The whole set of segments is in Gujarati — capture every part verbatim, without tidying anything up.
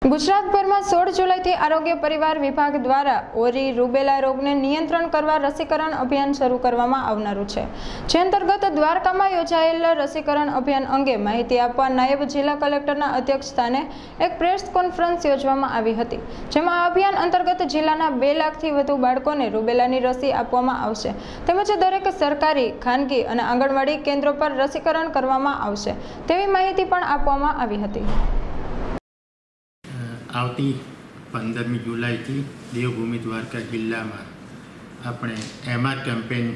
गुजरातभर में सोળ जुलाई थी आरोग्य परिवार विभाग द्वारा ओरी रूबेला रोग ने नियंत्रण करवा रसीकरण अभियान शुरू करवामां आवनारुं छे। जे अंतर्गत द्वारका में योजायेल रसीकरण अभियान अंगे माहिती आपवा नायब जिला कलेक्टरना अध्यक्षस्थाने एक प्रेस कॉन्फरन्स योजवामां आवी हती, जेमां आ अभियान अंतर्गत जिल्लाना બે લાખથી વધુ बाळकोने रूबेलानी रसी आपवामां आवशे, તેમજ દરેક સરકારી, ખાનગી અને આંગણવાડી કેન્દ્રો પર રસીકરણ કરવામાં આવશે તેવી માહિતી પણ આપવામાં આવી હતી। આવતી પંદરમી જુલાઈથી દેવભૂમિ દ્વારકા જિલ્લામાં આપણે એમઆર કેમ્પેન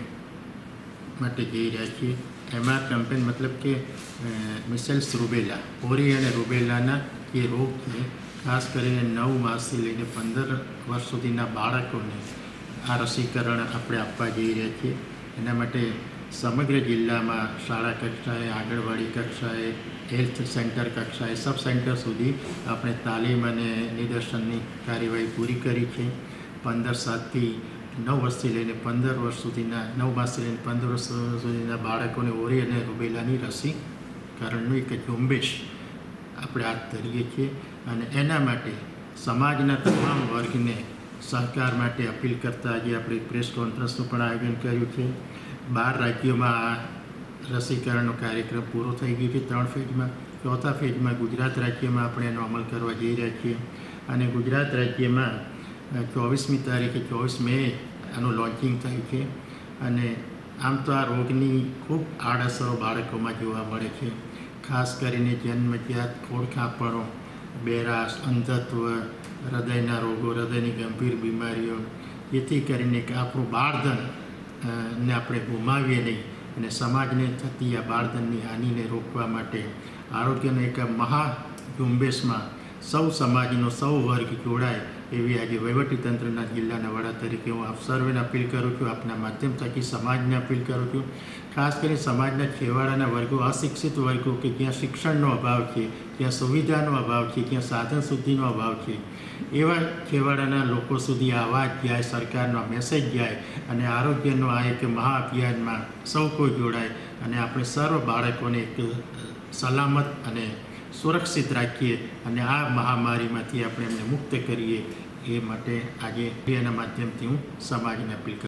માટે જઈ રહ્યા છીએ। એમઆર કેમ્પેન મતલબ કે મિસેલ્સ રૂબેલા, ઓરી અને રૂબેલાના જે રોગ છે, ખાસ કરીને નવ માસથી લઈને પંદર વર્ષ સુધીના બાળકોને આ રસીકરણ આપણે આપવા જઈ રહ્યા છીએ। એના માટે સમગ્ર જિલ્લામાં શાળા કક્ષાએ, આંગણવાડી કક્ષાએ, હેલ્થ સેન્ટર કક્ષાએ, સબ સેન્ટર સુધી આપણે તાલીમ અને નિદર્શનની કાર્યવાહી પૂરી કરી છે। પંદર સાતથી નવ વર્ષથી લઈને પંદર વર્ષ સુધીના નવ માસથી લઈને પંદર વર્ષ સુધીના બાળકોને ઓરી અને રૂબેલાની રસીકરણનું એક ઝુંબેશ આપણે હાથ ધરીએ છીએ અને એના માટે સમાજના તમામ વર્ગને સહકાર માટે અપીલ કરતા આજે આપણે પ્રેસ કોન્ફરન્સનું પણ આયોજન કર્યું છે। બાર રાજ્યોમાં આ રસીકરણનો કાર્યક્રમ પૂરો થઈ ગયો છે ત્રણ ફેઝમાં। ચોથા ફેઝમાં ગુજરાત રાજ્યમાં આપણે એનો અમલ કરવા જઈ રહ્યા છીએ અને ગુજરાત રાજ્યમાં ચોવીસમી તારીખે ચોવીસ મે આનું લોન્ચિંગ થયું છે અને આમ તો આ રોગની ખૂબ આડઅસરો બાળકોમાં જોવા મળે છે, ખાસ કરીને જન્મજાત ખોડખાંપણો, બેરાશ, અંધત્વ, હૃદયના રોગો, હૃદયની ગંભીર બીમારીઓ, જેથી કરીને કે આપણું બાળધન ને આપણે ગુમાવીએ નહીં અને સમાજને થતી આ બાળધનની હાનિને રોકવા માટે આરોગ્યના એક મહા ઝુંબેશમાં સૌ સમાજનો સૌ વર્ગ જોડાય એવી આજે વહીવટીતંત્રના જિલ્લાના વડા તરીકે હું આપ સર્વેને અપીલ કરું છું, આપના માધ્યમ થકી સમાજને અપીલ કરું છું। ખાસ કરીને સમાજના છેવાડાના વર્ગો, અશિક્ષિત વર્ગો કે જ્યાં શિક્ષણનો અભાવ છે, જ્યાં સુવિધાનો અભાવ છે, જ્યાં સાધન શુદ્ધિનો અભાવ છે, એવા છેવાડાના લોકો સુધી આ અવાજ જાય, સરકારનો મેસેજ જાય અને આરોગ્યનો આ એક મહાઅભિયાનમાં સૌ કોઈ જોડાય અને આપણે સર્વ બાળકોને એક સલામત અને સુરક્ષિત રાખીએ અને આ મહામારીમાંથી આપણે એમને મુક્ત કરીએ, એ માટે આજે એના માધ્યમથી હું સમાજને અપીલ કરું।